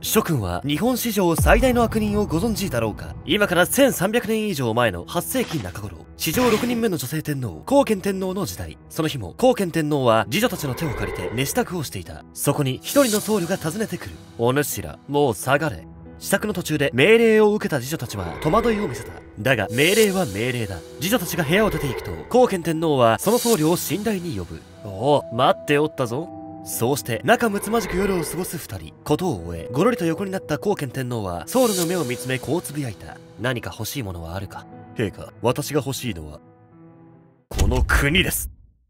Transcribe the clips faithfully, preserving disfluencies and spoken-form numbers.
諸君は日本史上最大の悪人をご存知だろうか。今からせんさんびゃくねん以上前のはっせいき中頃、史上ろくにんめの女性天皇光顕天皇の時代。その日も光顕天皇は侍女たちの手を借りて寝支度をしていた。そこに一人の僧侶が訪ねてくる。お主らもう下がれ。支度の途中で命令を受けた侍女たちは戸惑いを見せた。だが命令は命令だ。侍女たちが部屋を出ていくと、光顕天皇はその僧侶を寝台に呼ぶ。おお、待っておったぞ。そうして仲睦まじく夜を過ごす二人。ことを終え、ごろりと横になった光顕天皇は僧侶の目を見つめこうつぶやいた。何か欲しいものはあるか。陛下、私が欲しいのはこの国です。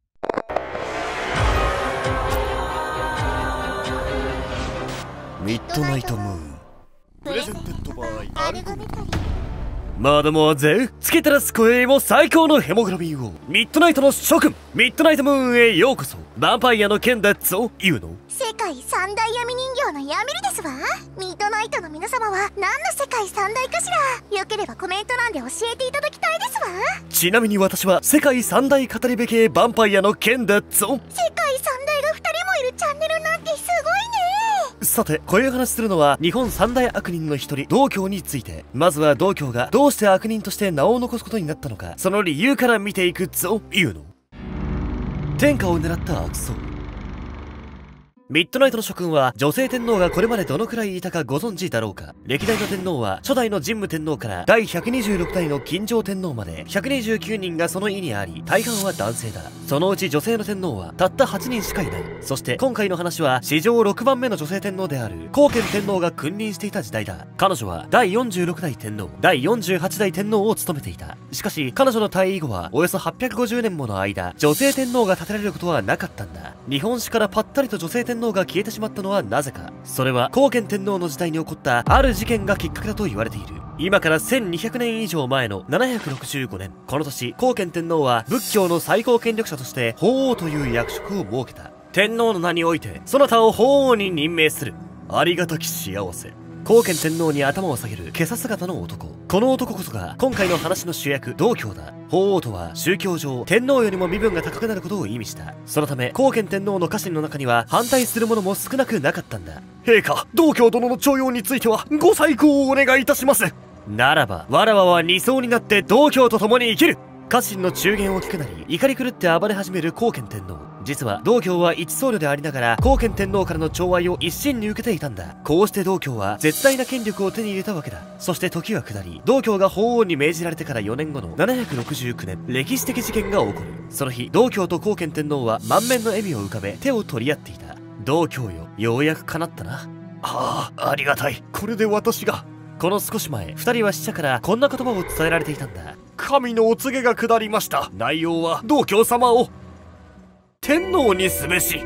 ミッドナイトムーンプレゼンテッドバイアルゴメタリー。マドモアゼル、月照らす声も最高のヘモグロビンを。ミッドナイトの諸君、ミッドナイトムーンへようこそ。ヴァンパイアの剣だぞ、言うの。 世界三大闇人形のヤミリですわ。ミッドナイトの皆様は何の世界三大かしら。よければコメント欄で教えていただきたいですわ。 ちなみに私は世界三大語り部系ヴァンパイアの剣だぞ。 世界三大がふたりもいるチャンネルなんてすごいね。 さて、こういう話するのは日本三大悪人の一人道教について。まずは道教がどうして悪人として名を残すことになったのか、その理由から見ていくぞ、言うの。天下を狙った悪僧。ミッドナイトの諸君は女性天皇がこれまでどのくらいいたかご存知だろうか。歴代の天皇は初代の神武天皇からだいひゃくにじゅうろくだいの金城天皇までひゃくにじゅうきゅうにんがその意にあり、大半は男性だ。そのうち女性の天皇はたったはちにんしかいない。そして今回の話は史上ろくばんめの女性天皇である光顕天皇が君臨していた時代だ。彼女はだいよんじゅうろくだい天皇、だいよんじゅうはちだい天皇を務めていた。しかし彼女の退位後はおよそはっぴゃくごじゅうねんもの間、女性天皇が立てられることはなかったんだ。日本史からぱったりと女性天皇が消えてしまったのはなぜか。それは光顕天皇の時代に起こったある事件がきっかけだと言われている。今からせんにひゃくねん以上前のななひゃくろくじゅうごねん、この年光顕天皇は仏教の最高権力者として法皇という役職を設けた。天皇の名においてそなたを法皇に任命する。ありがたき幸せ。光顕天皇に頭を下げる袈裟姿の男。この男こそが今回の話の主役道教だ。法皇とは宗教上天皇よりも身分が高くなることを意味した。そのため光顕天皇の家臣の中には反対する者も少なくなかったんだ。陛下、道教殿の重用についてはご再考をお願いいたします。ならばわらわは二層になって道教と共に生きる。家臣の中言を聞くなり怒り狂って暴れ始める光顕天皇。実は道教は一僧侶でありながら光顕天皇からの寵愛を一身に受けていたんだ。こうして道教は絶大な権力を手に入れたわけだ。そして時は下り、道教が法皇に命じられてからよねんごのななひゃくろくじゅうきゅうねん、歴史的事件が起こる。その日道教と光顕天皇は満面の笑みを浮かべ手を取り合っていた。道教よ、ようやく叶ったな。ああ、ありがたい。これで私が。この少し前、二人は使者からこんな言葉を伝えられていたんだ。神のお告げが下りました。内容は道教様を天皇にすべし。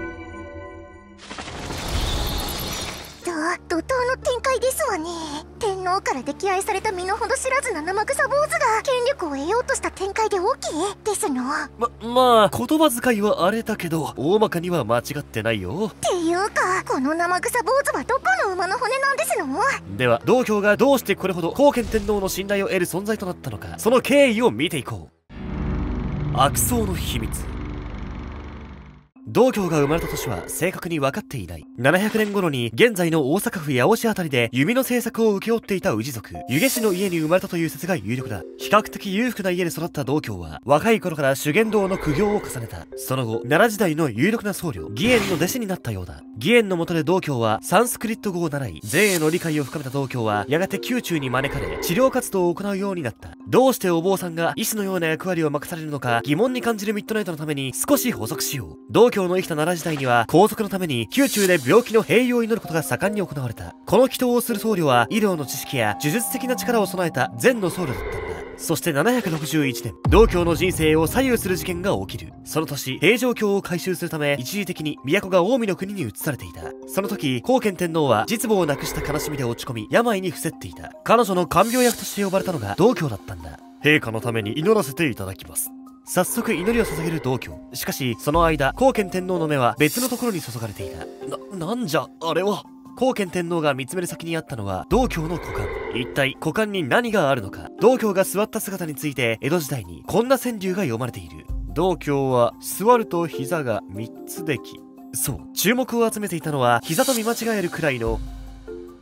怒涛の展開ですわね。天皇から溺愛された身の程知らずな生臭坊主が権力を得ようとした展開で OK ですの。 ま、まあ言葉遣いはあれだけど大まかには間違ってないよ。 っていうか、この生臭坊主はどこの馬の骨なんですの。 では道教がどうしてこれほど光顕天皇の信頼を得る存在となったのか、その経緯を見ていこう。悪僧の秘密。道教が生まれた年は正確に分かっていない。ななひゃくねん頃に現在の大阪府八尾市あたりで弓の製作を請け負っていた氏族湯気氏の家に生まれたという説が有力だ。比較的裕福な家で育った道教は若い頃から修験道の苦行を重ねた。その後奈良時代の有力な僧侶義円の弟子になったようだ。義円の下で道教はサンスクリット語を習い、禅への理解を深めた道教はやがて宮中に招かれ治療活動を行うようになった。どうしてお坊さんが医師のような役割を任されるのか疑問に感じるミッドナイトのために少し補足しよう。道教の生きた奈良時代には皇族のために宮中で病気の併用を祈ることが盛んに行われた。この祈祷をする僧侶は医療の知識や呪術的な力を備えた禅の僧侶だったんだ。そしてななひゃくろくじゅういちねん、道教の人生を左右する事件が起きる。その年、平城京を改修するため一時的に都が近江の国に移されていた。その時光顕天皇は実母を亡くした悲しみで落ち込み病に伏せっていた。彼女の看病役として呼ばれたのが道教だったんだ。陛下のために祈らせていただきます。早速祈りを捧げる道教。しかしその間光顕天皇の目は別のところに注がれていた。な、なんじゃあれは。光顕天皇が見つめる先にあったのは道教の股間。一体股間に何があるのか。道教が座った姿について江戸時代にこんな川柳が読まれている。道教は座ると膝がみっつでき。そう、注目を集めていたのは膝と見間違えるくらいの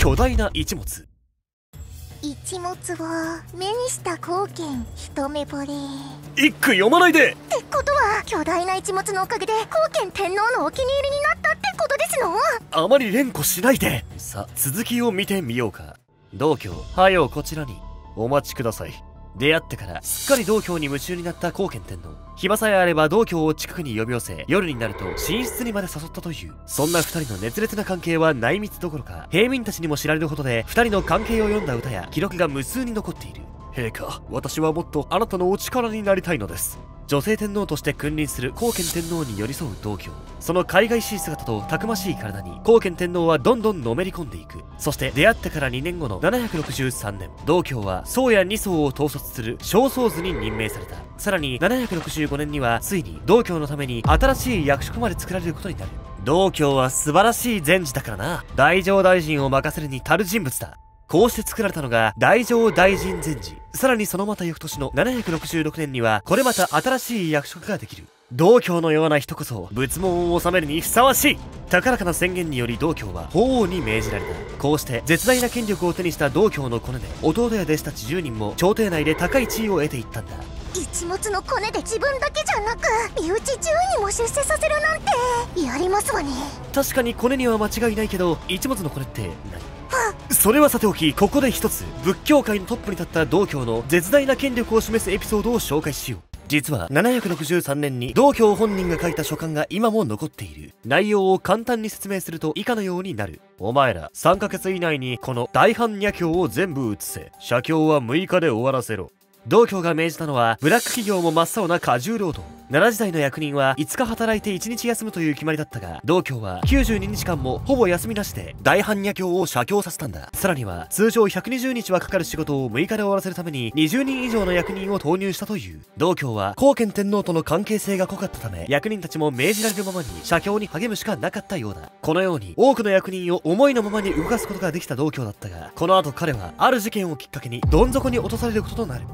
巨大な一物。 一物を目にした光剣一目惚れ。 一句読まないで。 ってことは巨大な一物のおかげで光剣天皇のお気に入りになったってことですの？ あまり連呼しないで。さあ続きを見てみようか。道教はよこちらにお待ちください。出会ってからすっかり道教に夢中になった光剣天皇。暇さえあれば道教を近くに呼び寄せ、夜になると寝室にまで誘ったという。そんな二人の熱烈な関係は内密どころか平民たちにも知られるほどで、二人の関係を読んだ歌や記録が無数に残っている。陛下、私はもっとあなたのお力になりたいのです。女性天皇として君臨する光剣天皇に寄り添う道教。その海外しい姿とたくましい体に光剣天皇はどんどんのめり込んでいく。そして出会ってからにねんごのななひゃくろくじゅうさんねん、道教は宗谷に層を統率する正宗図に任命された。さらにななひゃくろくじゅうごねんにはついに道教のために新しい役職まで作られることになる。道教は素晴らしい禅師だからな。大乗大臣を任せるに足る人物だ。こうして作られたのが大乗大臣禅師。さらにそのまた翌年のななひゃくろくじゅうろくねんにはこれまた新しい役職ができる。道教のような人こそ仏門を治めるにふさわしい。高らかな宣言により道教は法皇に命じられた。こうして絶大な権力を手にした道教のコネで、弟や弟子たちじゅうにんも朝廷内で高い地位を得ていったんだ。 一物のコネで自分だけじゃなく身内じゅうにんも出世させるなんてやりますわね。 確かにコネには間違いないけど、一物のコネって何？それはさておき、ここで一つ仏教界のトップに立った道教の絶大な権力を示すエピソードを紹介しよう。実はななひゃくろくじゅうさんねんに道教本人が書いた書簡が今も残っている。内容を簡単に説明すると以下のようになる。お前らさんかげつ以内にこの大般若経を全部写せ。写経はむいかで終わらせろ。道教が命じたのはブラック企業も真っ青な過重労働。奈良時代の役人はいつか働いていちにち休むという決まりだったが、道教はきゅうじゅうににちかんもほぼ休みなしで大般若経を写経させたんだ。さらには通常ひゃくにじゅうにちはかかる仕事をむいかで終わらせるためににじゅうにん以上の役人を投入したという。道教は光剣天皇との関係性が濃かったため、役人たちも命じられるままに写経に励むしかなかったようだ。このように多くの役人を思いのままに動かすことができた道教だったが、この後彼はある事件をきっかけにどん底に落とされることとなる。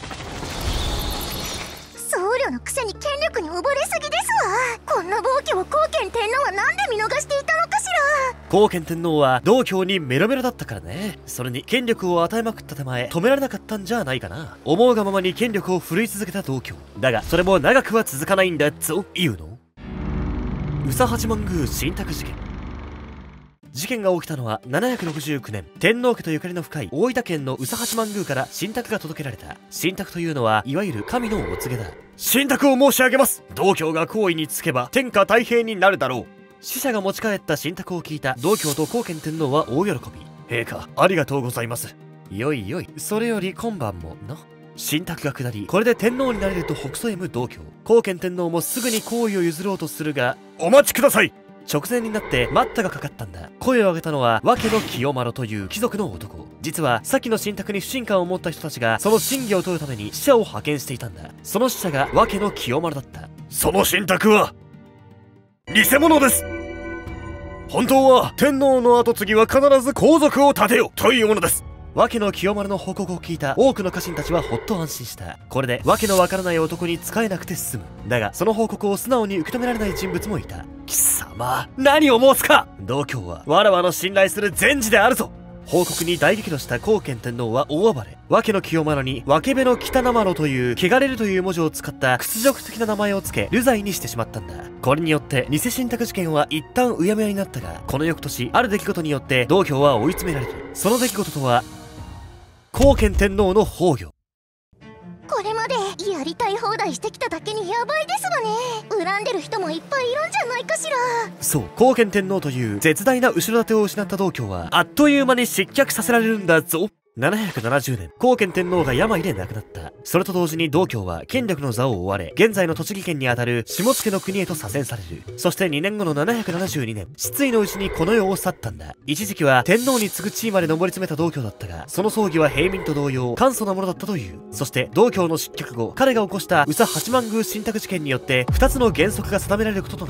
僧侶のくせに権力に溺れすぎですわ。こんな暴挙を光剣天皇はなんで見逃していたのかしら。 光剣天皇は道教にメロメロだったからね。それに権力を与えまくった手前止められなかったんじゃないかな。思うがままに権力を振るい続けた道教だが、それも長くは続かないんだぞ言うの。宇佐八幡宮信託事件。事件が起きたのはななひゃくろくじゅうきゅうねん、天皇家とゆかりの深い大分県の宇佐八幡宮から信託が届けられた。信託というのはいわゆる神のお告げだ。信託を申し上げます。道教が行為につけば天下太平になるだろう。使者が持ち帰った信託を聞いた道教と光剣天皇は大喜び。陛下ありがとうございます。よいよい、それより今晩もな。信託が下り、これで天皇になれると北斎む道教。光剣天皇もすぐに行為を譲ろうとするが、お待ちください。直前になって待ったがかかったんだ。声を上げたのは訳の清丸という貴族の男。実は先の信託に不信感を持った人たちがその真偽を問うために使者を派遣していたんだ。その使者が訳の清丸だった。その信託は偽物です。本当は天皇の跡継ぎは必ず皇族を立てよというものです。訳の清丸の報告を聞いた多くの家臣たちはほっと安心した。これで訳のわからない男に仕えなくて済む。だがその報告を素直に受け止められない人物もいた。貴様何を申すか。道教はわらわの信頼する禅師であるぞ。報告に大激怒した光剣天皇は大暴れ。訳の清丸に訳部の北生丸という汚れるという文字を使った屈辱的な名前を付け流罪にしてしまったんだ。これによって偽信託事件は一旦うやむやになったが、この翌年ある出来事によって道教は追い詰められる。その出来事とは光剣天皇の崩御。 これまでやりたい放題してきただけにヤバいですわね。恨んでる人もいっぱいいるんじゃないかしら。 そう、光剣天皇という絶大な後ろ盾を失った道教はあっという間に失脚させられるんだぞ。ななひゃくななじゅうねん、光剣天皇が病で亡くなった。それと同時に道教は権力の座を追われ、現在の栃木県にあたる下野の国へと左遷される。そしてにねんごのななひゃくななじゅうにねん、失意のうちにこの世を去ったんだ。一時期は天皇に次ぐ地位まで上り詰めた道教だったが、その葬儀は平民と同様簡素なものだったという。そして道教の失脚後、彼が起こした宇佐八幡宮信託事件によってふたつの原則が定められることとなった。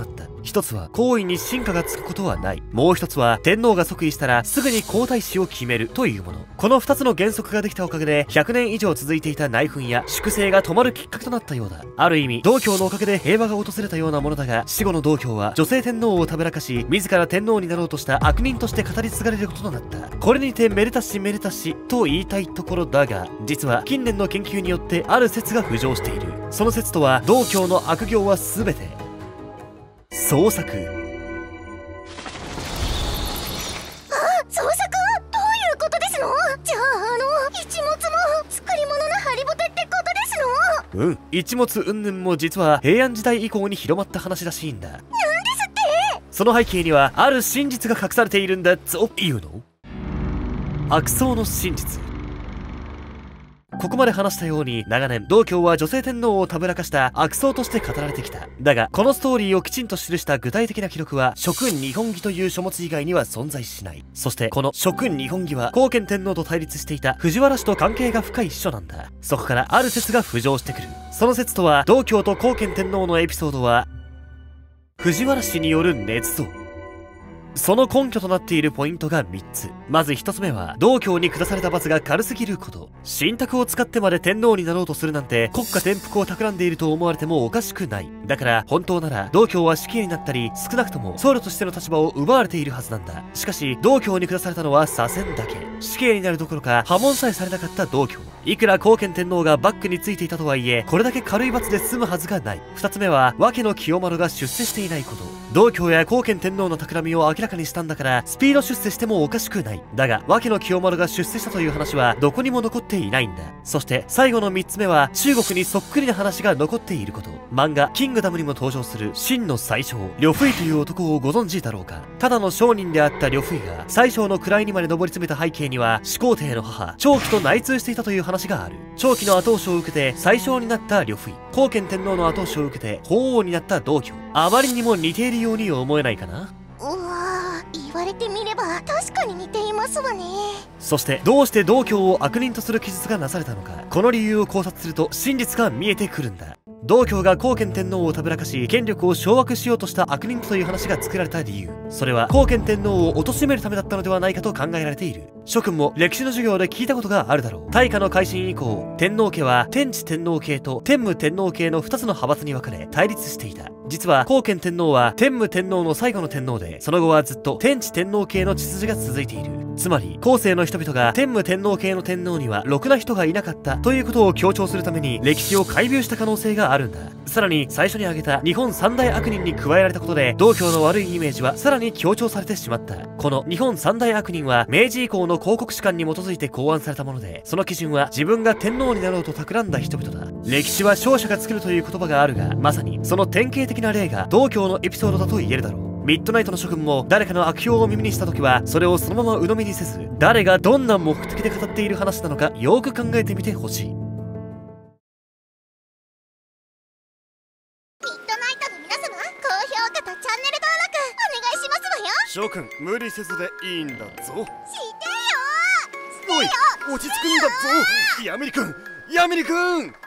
一つは行為に進化がつくことはない、もう一つは天皇が即位したらすぐに皇太子を決めるというもの。このふたつの原則ができたおかげでひゃくねん以上続いていた内紛や粛清が止まるきっかけとなったようだ。ある意味道教のおかげで平和が訪れたようなものだが、死後の道教は女性天皇をたぶらかし自ら天皇になろうとした悪人として語り継がれることとなった。これにてめでたしめでたしと言いたいところだが、実は近年の研究によってある説が浮上している。その説とは、道教の悪行は全て創作。 あ、創作？どういうことですの？じゃああの一物も作り物のハリボテってことですの？ うん、一物云々も実は平安時代以降に広まった話らしいんだ。 なんですって？ その背景にはある真実が隠されているんだぞいうの。悪僧の真実。ここまで話したように、長年道教は女性天皇をたぶらかした悪僧として語られてきた。だがこのストーリーをきちんと記した具体的な記録は諸君日本紀という書物以外には存在しない。そしてこの諸君日本紀は後見天皇と対立していた藤原氏と関係が深い書なんだ。そこからある説が浮上してくる。その説とは、道教と後見天皇のエピソードは藤原氏による捏造。その根拠となっているポイントがみっつ。まずひとつめは、道教に下された罰が軽すぎること。神託を使ってまで天皇になろうとするなんて、国家転覆を企んでいると思われてもおかしくない。だから本当なら道教は死刑になったり、少なくとも僧侶としての立場を奪われているはずなんだ。しかし道教に下されたのは左遷だけ。死刑になるどころか破門さえされなかった道教。いくら後見天皇がバックについていたとはいえ、これだけ軽い罰で済むはずがない。ふたつめは、訳の清丸が出世していないこと。道教や後見天皇の企みを明らかにしたんだから、スピード出世してもおかしくない。だが訳の清丸が出世したという話はどこにも残っていないんだ。そして最後のみっつめは、中国にそっくりな話が残っていること。漫画キングダムにも登場する真の宰相呂不韋という男をご存知だろうか。ただの商人であった呂不韋が宰相の位にまで上り詰めた背景には、始皇帝の母長妃と内通していたという話がある。長妃の後押しを受けて宰相になった呂不韋、後見天皇の後押しを受けて法皇になった道教。あまりにも似ているように思えないかな。 うわー、言われてみれば確かに似ていますわね。 そしてどうして道教を悪人とする記述がなされたのか、この理由を考察すると真実が見えてくるんだ。道教が後見天皇をたぶらかし権力を掌握しようとした悪人という話が作られた理由、それは後見天皇を貶めるためだったのではないかと考えられている。諸君も歴史の授業で聞いたことがあるだろう。大化の改新以降、天皇家は天智天皇系と天武天皇系のふたつの派閥に分かれ対立していた。実は後見天皇は天武天皇の最後の天皇で、その後はずっと天智天皇系の血筋が続いている。つまり後世の人々が天武天皇系の天皇にはろくな人がいなかったということを強調するために歴史を改描した可能性があるんだ。さらに最初に挙げた日本三大悪人に加えられたことで、道教の悪いイメージはさらに強調されてしまった。この日本三大悪人は明治以降の広告史観に基づいて考案されたもので、その基準は自分が天皇になろうと企んだ人々だ。歴史は勝者が作るという言葉があるが、まさにその典型的な例が道教のエピソードだと言えるだろう。ミッドナイトの諸君も誰かの悪評を耳にした時は、それをそのまま鵜呑みにせず、誰がどんな目的で語っている話なのかよく考えてみてほしい。 ミッドナイトの皆様、高評価とチャンネル登録お願いしますわよ。 諸君無理せずでいいんだぞ。 してよおい、落ち着くんだぞヤミリ君、ヤミリ君。